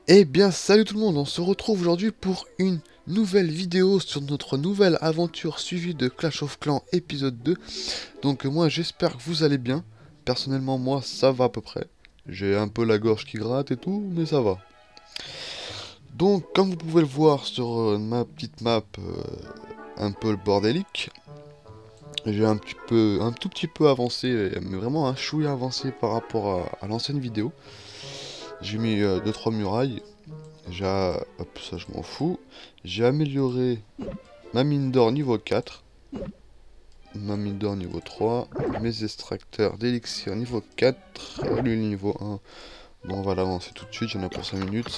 Eh bien, salut tout le monde, on se retrouve aujourd'hui pour une nouvelle vidéo sur notre nouvelle aventure suivie de Clash of Clans épisode 2. Donc moi j'espère que vous allez bien. Personnellement moi ça va à peu près. J'ai un peu la gorge qui gratte et tout, mais ça va. Donc comme vous pouvez le voir sur ma petite map un peu bordélique, j'ai un tout petit peu avancé, mais vraiment un chouïa avancé par rapport à l'ancienne vidéo. J'ai mis 2-3 murailles. Hop, ça je m'en fous. J'ai amélioré ma mine d'or niveau 4. Ma mine d'or niveau 3. Mes extracteurs d'élixir niveau 4. Lui niveau 1. Bon, on va l'avancer tout de suite, j'en ai pour 5 minutes.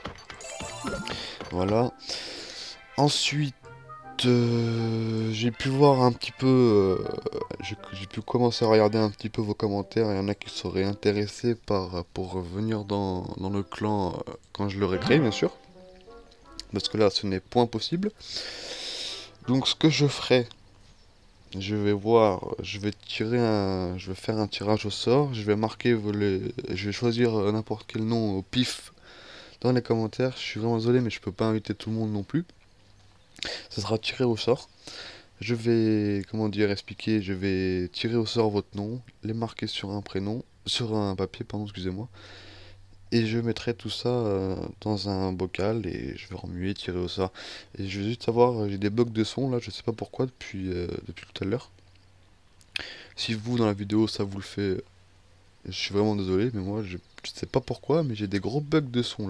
Voilà. Ensuite, j'ai pu voir un petit peu... j'ai pu commencer à regarder un petit peu vos commentaires. Il y en a qui seraient intéressés pour venir dans le clan quand je l'aurai créé, bien sûr. Parce que là, ce n'est point possible. Donc, ce que je ferai, je vais voir, je vais faire un tirage au sort. Je vais je vais choisir n'importe quel nom au pif dans les commentaires. Je suis vraiment désolé, mais je peux pas inviter tout le monde non plus. Ça sera tiré au sort. Je vais, comment dire, expliquer. Je vais tirer au sort votre nom, les marquer sur un prénom, sur un papier, pardon, excusez-moi. Et je mettrai tout ça dans un bocal et je vais remuer, tirer au sort. Et je veux juste savoir, j'ai des bugs de son là, je sais pas pourquoi depuis tout à l'heure. Si vous dans la vidéo ça vous le fait, je suis vraiment désolé, mais moi je sais pas pourquoi, mais j'ai des gros bugs de son là.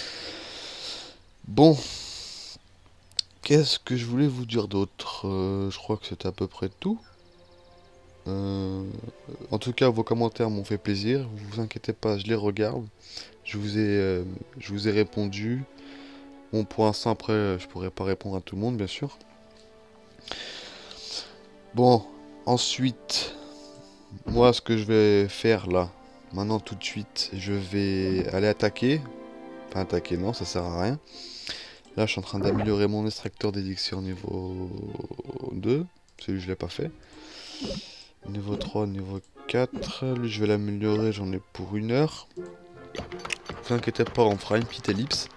Bon, qu'est-ce que je voulais vous dire d'autre. Je crois que c'était à peu près tout. Euh, En tout cas, vos commentaires m'ont fait plaisir. Vous inquiétez pas, je les regarde. Je vous ai répondu. Bon, pour l'instant, après, je pourrais pas répondre à tout le monde, bien sûr. Bon, ensuite, moi, ce que je vais faire là, maintenant tout de suite, je vais aller attaquer. Enfin, attaquer, non, ça sert à rien. Là, je suis en train d'améliorer mon extracteur d'élixir niveau 2. Celui, je l'ai pas fait. Niveau 3, niveau 4. Lui, je vais l'améliorer, j'en ai pour 1 heure. Ne vous inquiétez pas, on fera une petite ellipse.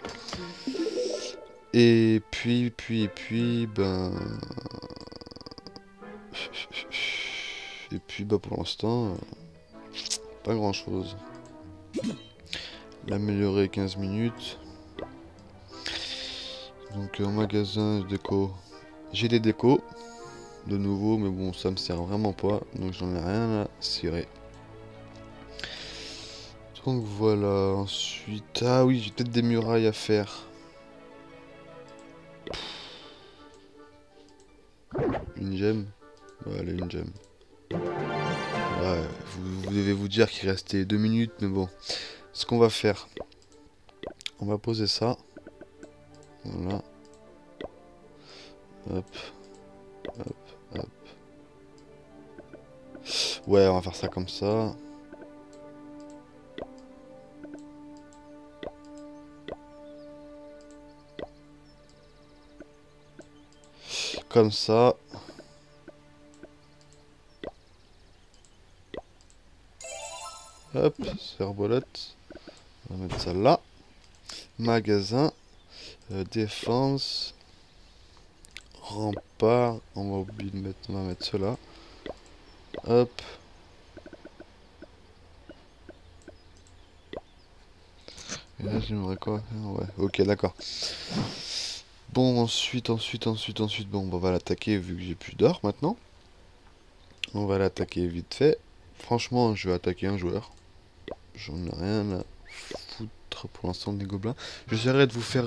Ben... Et puis, bah, pour l'instant, pas grand-chose. L'améliorer 15 minutes. Donc, en magasin, déco. J'ai des décos. De nouveau, mais bon, ça me sert vraiment pas. Donc, j'en ai rien à cirer. Donc, voilà. Ensuite... Ah oui, j'ai peut-être des murailles à faire. Une gemme. Ouais, allez, une gemme. Ouais, vous devez vous dire qu'il restait 2 minutes, mais bon. Ce qu'on va faire, on va poser ça. Voilà. Hop, hop, hop. Ouais, on va faire ça comme ça. Comme ça. Hop, cerbolette. On va mettre ça là. Magasin. Défense. Rempart. On va mettre cela. Hop. Et là, j'aimerais quoi faire? Ouais, ok, d'accord. Bon, ensuite. Bon, bah, on va l'attaquer vu que j'ai plus d'or maintenant. On va l'attaquer vite fait. Franchement, je vais attaquer un joueur. J'en ai rien à foutre pour l'instant des gobelins. J'essaierai de vous faire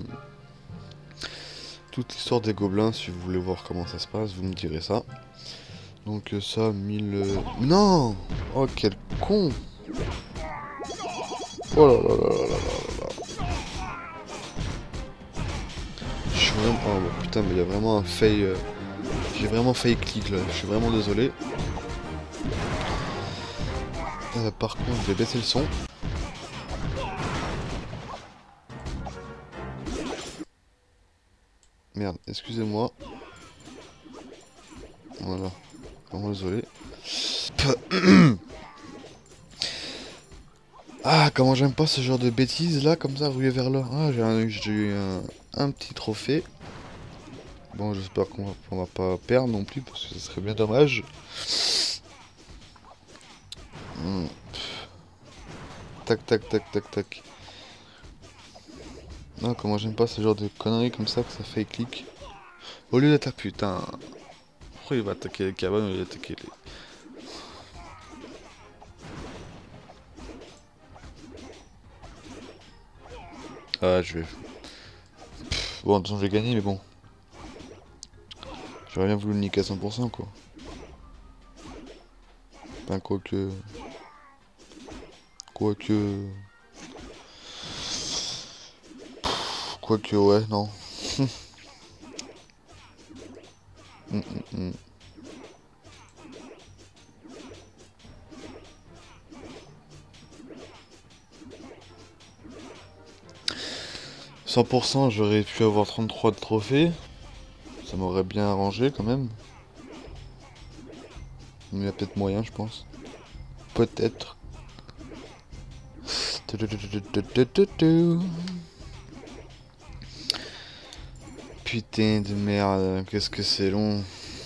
toute l'histoire des gobelins si vous voulez voir comment ça se passe. Vous me direz ça. Donc ça, 1000... Non. Oh, quel con. Oh là là là là là là là. Je suis vraiment... Oh bah, putain, mais il y a vraiment un fail... J'ai vraiment failli clic là. Je suis vraiment désolé. Par contre, je vais baisser le son. Merde, excusez-moi. Voilà. Vraiment désolé. Ah, comment j'aime pas ce genre de bêtises là, comme ça, ruer vers là. Ah, j'ai eu un petit trophée. Bon, j'espère qu'on va pas perdre non plus, parce que ce serait bien dommage. Hmm. Tac, tac, tac, tac, tac. Non, comment j'aime pas ce genre de conneries comme ça, que ça fait clic. Au lieu d'attaquer, putain. Pourquoi il va attaquer les cabanes au lieu d'attaquer les... Ah, je vais... Bon, de toute façon, j'ai gagné, mais bon. J'aurais bien voulu le niquer à 100%, quoi. Enfin, quoique... Quoique... Quoique, ouais, non. 100%, j'aurais pu avoir 33 de trophées. Ça m'aurait bien arrangé, quand même. Mais il y a peut-être moyen, je pense. Peut-être. Putain de merde, qu'est-ce que c'est long.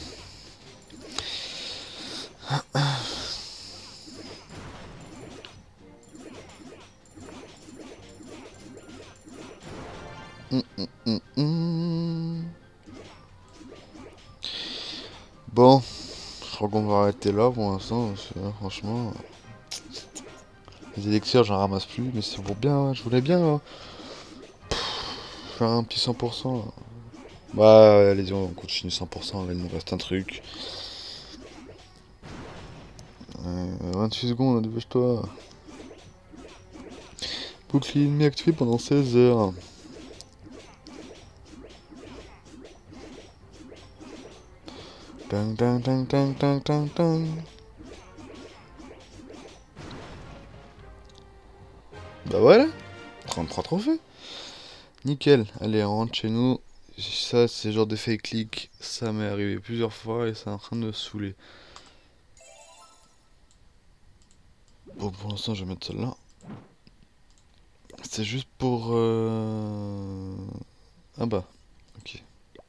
Bon, je crois qu'on va arrêter là pour l'instant, parce que là, franchement... Les élixirs, j'en ramasse plus, mais c'est pour bien, hein, je voulais bien, là. Faire un petit 100%, là. Bah, allez-y, on continue 100%, là, il nous reste un truc. 28 secondes, dépêche-toi. Bouclier ennemi activé pendant 16 heures. Tang tang tang tang tang tang tang. Bah voilà, 33 trophées. Nickel, allez, on rentre chez nous. Ça, c'est genre d'effet clic. Ça m'est arrivé plusieurs fois et c'est en train de me saouler. Bon, pour l'instant, je vais mettre celle-là. C'est juste pour... Ah bah, ok.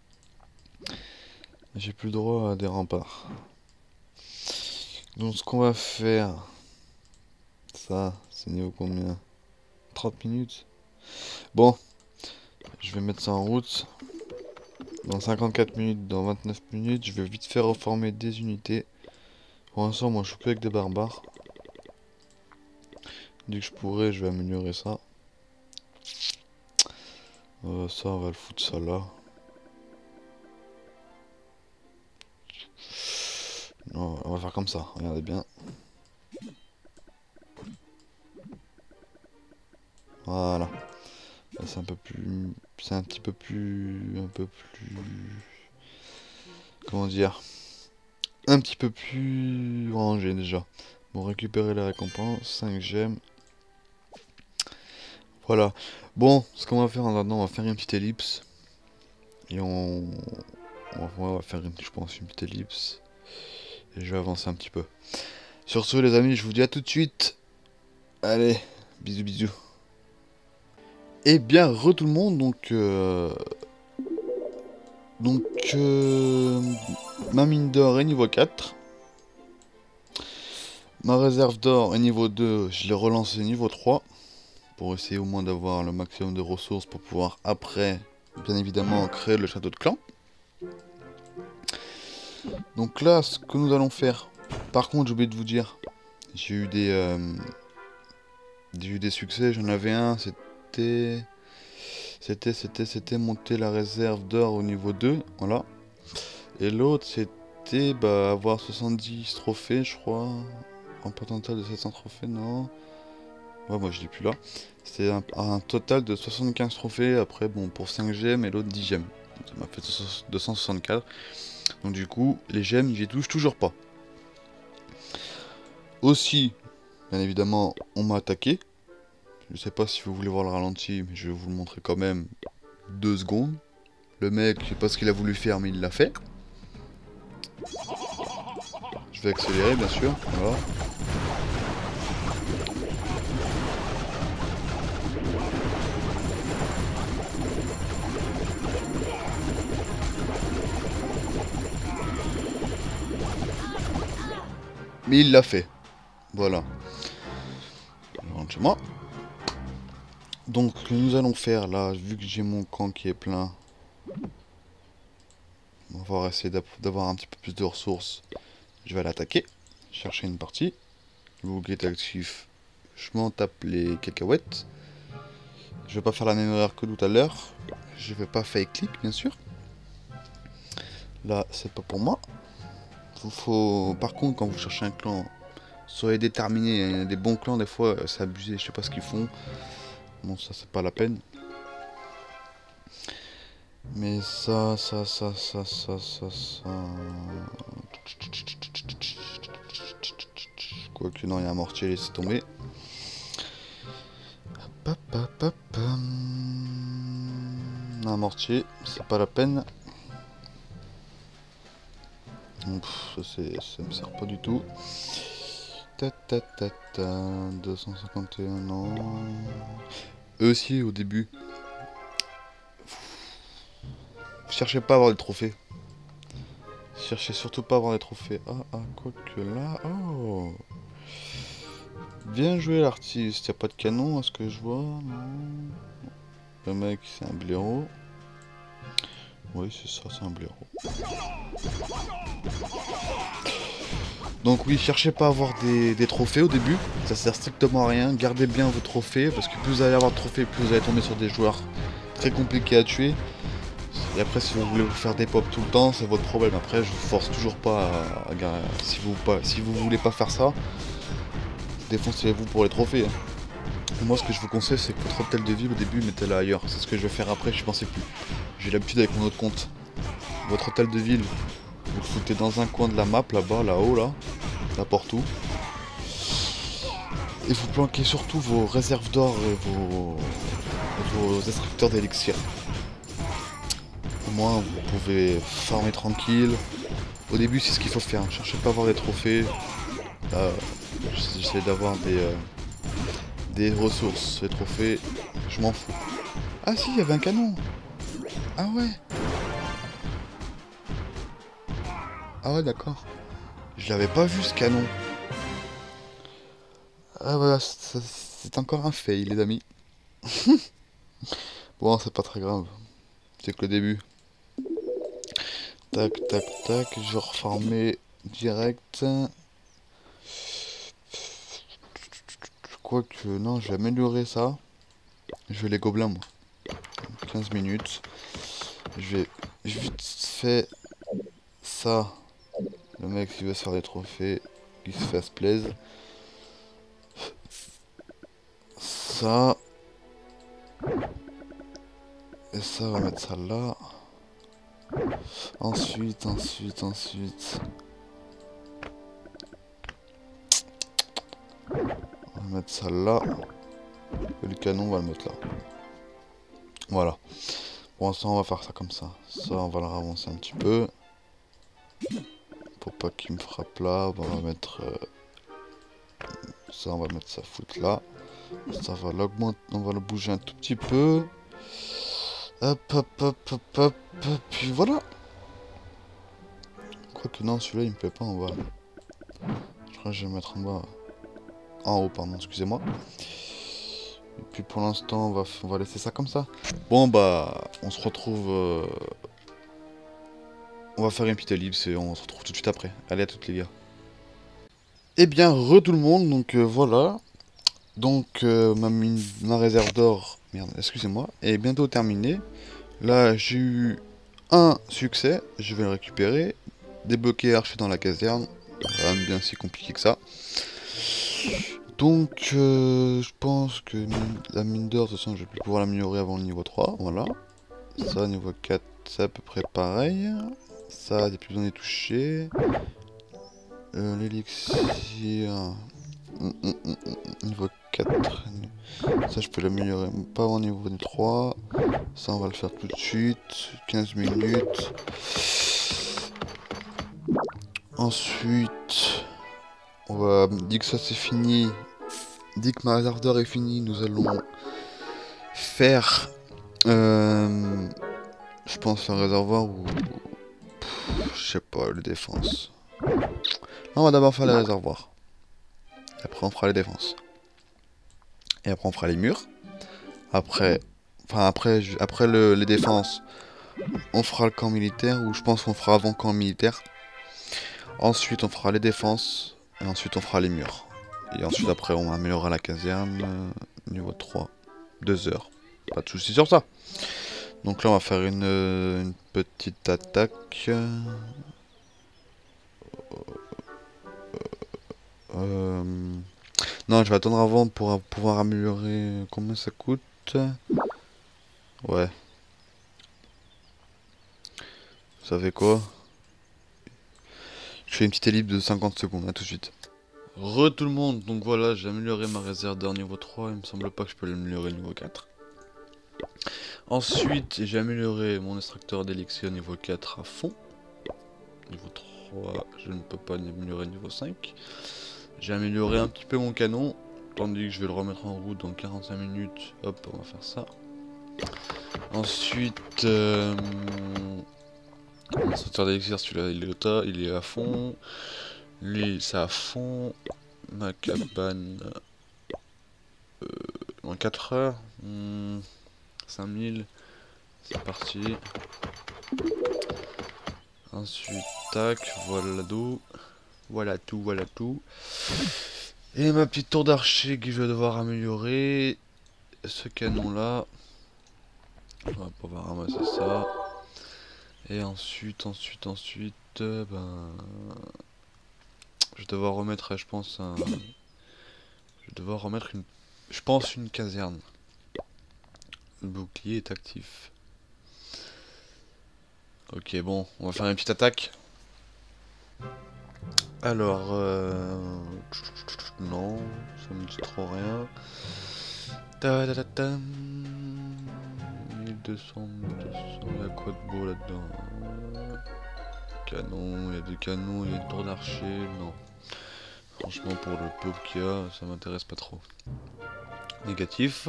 J'ai plus le droit à des remparts. Donc ce qu'on va faire... Ça, c'est niveau combien? 30 minutes. Bon, je vais mettre ça en route. Dans 54 minutes, dans 29 minutes, je vais vite faire reformer des unités. Pour l'instant, moi, je suis que avec des barbares. Dès que je pourrai, je vais améliorer ça. Ça, on va le foutre ça là. Non, on va faire comme ça, regardez bien. Voilà. Là, c'est un peu plus... C'est un petit peu plus... Un peu plus... Comment dire? Un petit peu plus rangé déjà. Bon, récupérer la récompense, 5 gemmes. Voilà. Bon, ce qu'on va faire maintenant, on va faire une petite ellipse. Et on va faire, je pense, une petite ellipse. Et je vais avancer un petit peu. Sur ce, les amis, je vous dis à tout de suite. Allez, bisous, bisous. Et bien, tout le monde, ma mine d'or est niveau 4. Ma réserve d'or est niveau 2, je l'ai relancé niveau 3. Pour essayer au moins d'avoir le maximum de ressources pour pouvoir après, bien évidemment, créer le château de clan. Donc là, ce que nous allons faire... Par contre, j'ai oublié de vous dire, j'ai eu des succès, j'en avais un, c'était monter la réserve d'or au niveau 2, voilà. Et l'autre, c'était avoir 70 trophées, je crois. Un potentiel de 700 trophées, non. Ouais, moi je l'ai plus là. C'est un total de 75 trophées, après, bon, pour 5 gemmes et l'autre 10 gemmes. Ça m'a fait 264. Donc du coup, les gemmes, j'y touche toujours pas. Aussi, bien évidemment, on m'a attaqué. Je sais pas si vous voulez voir le ralenti, mais je vais vous le montrer quand même. 2 secondes. Le mec, je sais pas ce qu'il a voulu faire, mais il l'a fait. Je vais accélérer, bien sûr. Voilà. Mais il l'a fait. Voilà. Je rentre chez moi. Donc, ce que nous allons faire là, vu que j'ai mon camp qui est plein, on va essayer d'avoir un petit peu plus de ressources. Je vais l'attaquer, chercher une partie. Le bouc est actif. Je m'en tape les cacahuètes. Je vais pas faire la même erreur que tout à l'heure. Je vais pas fake click, bien sûr. Là, c'est pas pour moi. Par contre, quand vous cherchez un clan, soyez déterminé. Il y a des bons clans, des fois, c'est abusé. Je sais pas ce qu'ils font. Bon, ça, c'est pas la peine. Mais ça. Quoique, non, il y a un mortier, laissez tomber. Un mortier, c'est pas la peine. Ça me sert pas du tout. 251, non. Eux aussi, au début. Cherchez pas à avoir des trophées. Cherchez surtout pas à avoir des trophées. Quoique là. Oh! Bien joué l'artiste. Y'a pas de canon à ce que je vois, non? Le mec, c'est un blaireau. Oui, c'est ça, c'est un blaireau. Donc oui, cherchez pas à avoir des trophées au début. Ça sert strictement à rien. Gardez bien vos trophées, parce que plus vous allez avoir de trophées, plus vous allez tomber sur des joueurs très compliqués à tuer. Et après, si vous voulez vous faire des pop tout le temps, c'est votre problème. Après, je vous force toujours pas à si vous voulez pas faire ça, défoncez-vous pour les trophées. Moi, ce que je vous conseille, c'est que votre hôtel de ville au début, mettez-la ailleurs. C'est ce que je vais faire après, je pensais plus. J'ai l'habitude avec mon autre compte. Votre hôtel de ville, vous le foutez dans un coin de la map, là-bas, là-haut, là, n'importe où. Et vous planquez surtout vos réserves d'or et vos extracteurs d'élixir. Au moins, vous pouvez farmer tranquille. Au début, c'est ce qu'il faut faire. Cherchez pas à avoir des trophées. Là, j'essaie d'avoir des ressources. Les trophées, je m'en fous. Ah si, il y avait un canon. Ah ouais. Ah ouais, d'accord. Je l'avais pas vu ce canon. Ah voilà, c'est encore un fail, les amis. Bon, c'est pas très grave. C'est que le début. Tac, tac, tac. Je vais reformer direct. Quoique, non, je vais améliorer ça. Je vais les gobelins, moi. 15 minutes. Je vais vite fait ça. Le mec, s'il veut se faire des trophées, qu'il se fasse plaisir. Ça. Et ça, on va mettre ça là. Ensuite. On va mettre ça là. Et le canon, on va le mettre là. Voilà. Pour l'instant, on va faire ça comme ça. Ça, on va le ravancer un petit peu. Pour pas qu'il me frappe là, on va mettre... ça, on va mettre sa foot là. Ça va l'augmenter, on va le bouger un tout petit peu. Hop. Puis voilà. Quoique non, celui-là, il me plaît pas en bas. Je crois que je vais le mettre en bas. En haut, pardon, excusez-moi. Et puis pour l'instant, on va laisser ça comme ça. Bon, bah, on se retrouve... On va faire une petite ellipse et on se retrouve tout de suite après. Allez, à toutes les gars. Eh bien, tout le monde, donc voilà. Donc, ma réserve d'or, merde, excusez-moi, est bientôt terminée. Là, j'ai eu un succès, je vais le récupérer. Débloquer archer dans la caserne, rien de bien si compliqué que ça. Donc, je pense que la mine d'or, de toute façon, je vais plus pouvoir l'améliorer avant le niveau 3, voilà. Ça, niveau 4, c'est à peu près pareil. Ça, il n'y a plus besoin d'y toucher. L'élixir... Niveau 4. Ça, je peux l'améliorer pas au niveau 3. Ça, on va le faire tout de suite. 15 minutes. Ensuite, on va... Dès que ça c'est fini, dès que ma réserve d'or est finie, nous allons faire... je pense un réservoir ou... je sais pas, le défense. On va d'abord faire les réservoirs. Et après on fera les défenses. Et après on fera les murs. Après, les défenses, on fera le camp militaire, ou je pense qu'on fera avant camp militaire. Ensuite on fera les défenses, et ensuite on fera les murs. Et ensuite après on améliorera la caserne, niveau 3, 2 heures. Pas de soucis sur ça. Donc là on va faire une petite attaque. Non, je vais attendre avant pour pouvoir améliorer. Combien ça coûte? Ouais. Vous savez quoi? Je fais une petite ellipse de 50 secondes, à tout de suite. Tout le monde, donc voilà, j'ai amélioré ma réserve d'air niveau 3, il me semble pas que je peux l'améliorer niveau 4. Ensuite, j'ai amélioré mon extracteur d'élixir niveau 4 à fond. Niveau 3, je ne peux pas l'améliorer niveau 5. J'ai amélioré un petit peu mon canon, tandis que je vais le remettre en route dans 45 minutes. Hop, on va faire ça. Ensuite, mon extracteur d'élixir, celui-là, il est à fond. Lui, c'est à fond. Ma cabane, en 4 heures. 5000, c'est parti. Ensuite, tac, voilà tout. Voilà tout, voilà tout. Et ma petite tour d'archer que je vais devoir améliorer. Ce canon là. On va pouvoir ramasser ça. Et ensuite, ben... je vais devoir remettre, je pense, une caserne. Le bouclier est actif. Ok, bon, on va faire une petite attaque. Alors, non, ça me dit trop rien. 1200, il y a quoi de beau là-dedans? Canon, il y a des canons, il y a une tour d'archer, non. Franchement, pour le peu qu'il y a, ça m'intéresse pas trop. Négatif.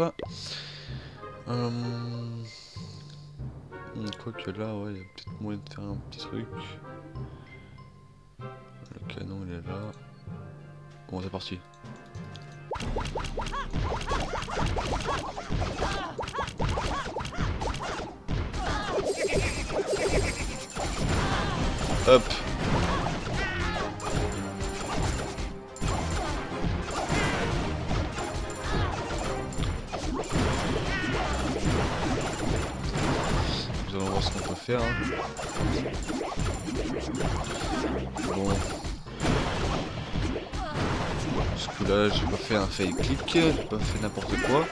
Quoique là, ouais, il y a peut-être moyen de faire un petit truc. Le canon, il est là. Bon, c'est parti. Hop. Nous allons voir ce qu'on peut faire. Hein. Bon. Ce coup là, j'ai pas fait un fake click, j'ai pas fait n'importe quoi.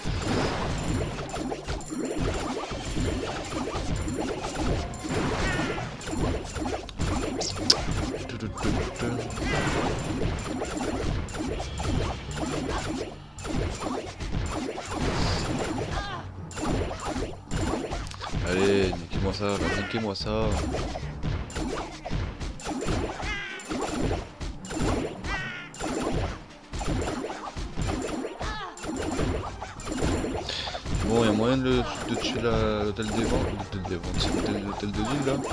Allez, niquez-moi ça, niquez-moi ça. Bon, il y a moyen de tuer l'hôtel des ventes, l'hôtel de ville là.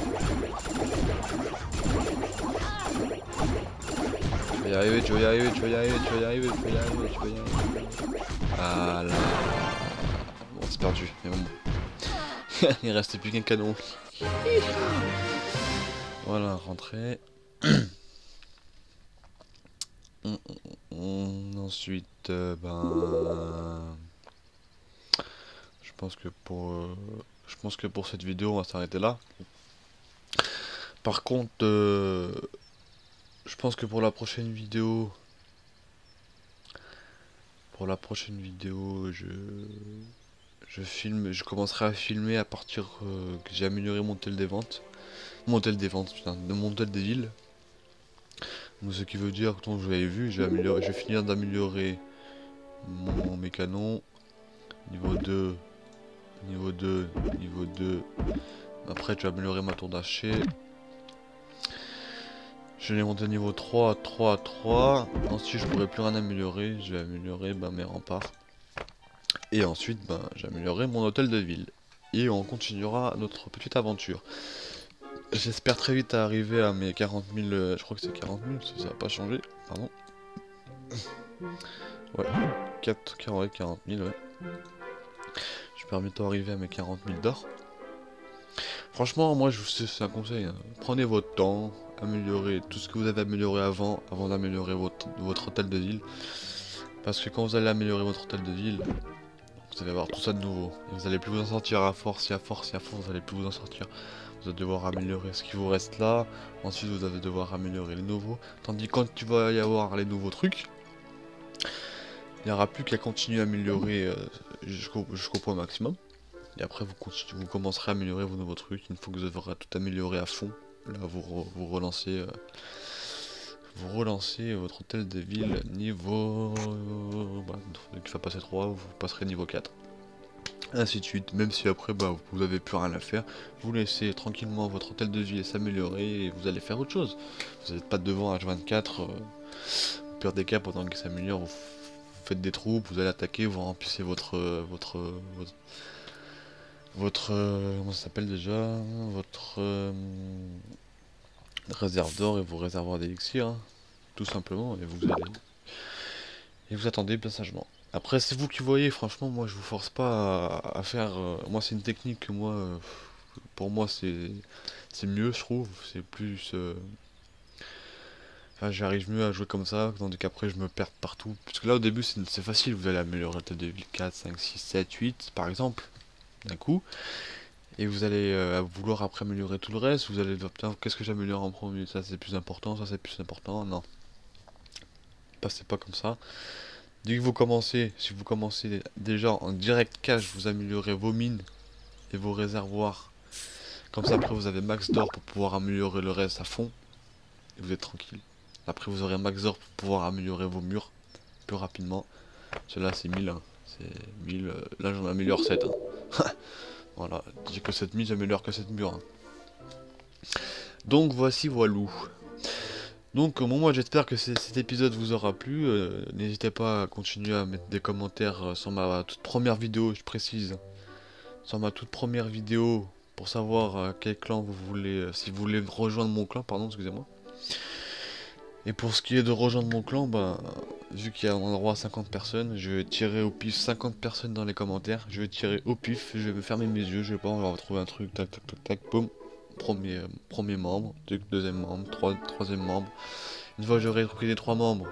Tu vas y arriver, tu vas y arriver, tu vas y arriver, tu vas y arriver, tu vas y arriver, tu vas y arriver. Ah là. Bon, c'est perdu, mais bon. Il restait plus qu'un canon. Voilà, rentrée. Ensuite, ben... Je pense que pour cette vidéo, on va s'arrêter là. Par contre, je pense que pour la prochaine vidéo... je commencerai à filmer à partir que j'ai amélioré mon hôtel des ventes. Mon hôtel des ventes, putain, de mon hôtel des villes. Donc ce qui veut dire que, comme vous l'avez vu, je vais finir d'améliorer mes canons. Niveau 2, niveau 2, niveau 2. Après, je vais améliorer ma tour d'archer. Je l'ai monté niveau 3, 3, 3. Ensuite, je pourrais plus rien améliorer. Je vais améliorer mes remparts. Et ensuite, j'améliorerai mon hôtel de ville. Et on continuera notre petite aventure. J'espère très vite arriver à mes 40 000, je crois que c'est 40 000, ça n'a pas changé, pardon. Ouais, 40 000, ouais. J'espère bientôt arriver à mes 40 000 d'or. Franchement, moi, c'est un conseil, hein. Prenez votre temps, améliorez tout ce que vous avez amélioré avant d'améliorer votre hôtel de ville. Parce que quand vous allez améliorer votre hôtel de ville, vous allez avoir tout ça de nouveau. Et vous allez plus vous en sortir à force, vous allez plus vous en sortir. Vous allez devoir améliorer ce qui vous reste là. Ensuite, vous allez devoir améliorer les nouveaux. Tandis que quand tu vas y avoir les nouveaux trucs, il n'y aura plus qu'à continuer à améliorer jusqu'au point maximum. Et après, vous commencerez à améliorer vos nouveaux trucs. Une fois que vous aurez tout amélioré à fond, là, vous relancez votre hôtel de ville niveau... bah, qui va passer 3, vous passerez niveau 4. Ainsi de suite, même si après bah, vous avez plus rien à faire, vous laissez tranquillement votre hôtel de ville s'améliorer et vous allez faire autre chose. Vous n'êtes pas devant H24, vous perdez cas pendant qu'il s'améliore, vous faites des troupes, vous allez attaquer, vous remplissez comment ça s'appelle déjà, votre réserve d'or et vos réservoirs d'élixir, hein, tout simplement, et vous attendez bien sagement. Après, c'est vous qui voyez, franchement, moi je vous force pas à faire. Moi, c'est une technique que moi, pour moi, c'est mieux, je trouve. C'est plus. Enfin, j'arrive mieux à jouer comme ça, tandis qu'après je me perds partout. Parce que là, au début, c'est facile, vous allez améliorer la tête de ville 4, 5, 6, 7, 8, par exemple, d'un coup. Et vous allez vouloir après améliorer tout le reste. Vous allez dire, putain, qu'est-ce que j'améliore en premier? Ça c'est plus important, ça c'est plus important. Non, passez pas comme ça. Dès que vous commencez, si vous commencez déjà en direct cash, vous améliorez vos mines et vos réservoirs. Comme ça, après, vous avez max d'or pour pouvoir améliorer le reste à fond. Et vous êtes tranquille. Après, vous aurez max d'or pour pouvoir améliorer vos murs plus rapidement. Cela, c'est 1000. Hein. C'est 1000. Là, j'en améliore 7. Hein. Voilà. J'ai que 7000, j'améliore que 7 murs. Hein. Donc, voici, voilou. Donc bon, moi j'espère que cet épisode vous aura plu. N'hésitez pas à continuer à mettre des commentaires sur ma toute première vidéo, je précise. Sur ma toute première vidéo pour savoir quel clan vous voulez, si vous voulez rejoindre mon clan, pardon, excusez-moi. Et pour ce qui est de rejoindre mon clan, bah, vu qu'il y a un endroit à 50 personnes, je vais tirer au pif 50 personnes dans les commentaires. Je vais tirer au pif, je vais fermer mes yeux, je vais pas, on va retrouver un truc, tac tac tac tac, boum. Premier membre, deuxième membre, troisième membre. Une fois que j'aurai recruté les 3 membres,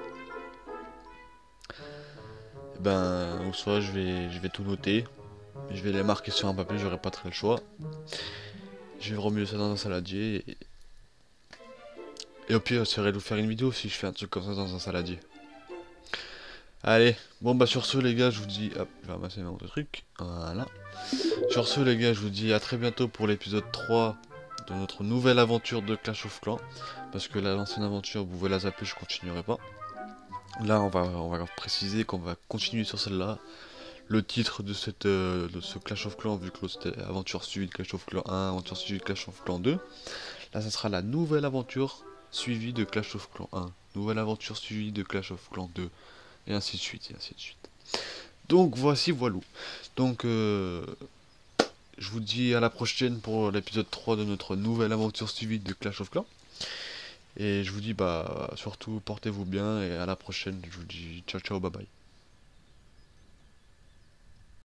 et ben, ou soit je vais tout noter, je vais les marquer sur un papier, j'aurai pas très le choix. Je vais remuer ça dans un saladier, et au pire, j'essaierai de vous faire une vidéo si je fais un truc comme ça dans un saladier. Allez, bon bah sur ce les gars, je vous dis, hop, je vais ramasser mes autres trucs, voilà. Sur ce les gars, je vous dis à très bientôt pour l'épisode 3 de notre nouvelle aventure de Clash of Clans. Parce que l'ancienne aventure, vous pouvez la zapper, je continuerai pas. Là, on va préciser qu'on va continuer sur celle-là. Le titre de ce Clash of Clans, vu que l'autre c'était aventure suivie de Clash of Clans 1, aventure suivie de Clash of Clans 2. Là, ça sera la nouvelle aventure suivie de Clash of Clans 1. Nouvelle aventure suivie de Clash of Clans 2. Et ainsi de suite, et ainsi de suite. Donc, voici, voilou. Donc, je vous dis à la prochaine pour l'épisode 3 de notre nouvelle aventure suivie de Clash of Clans. Et je vous dis, bah, surtout, portez-vous bien et à la prochaine. Je vous dis ciao, ciao, bye bye.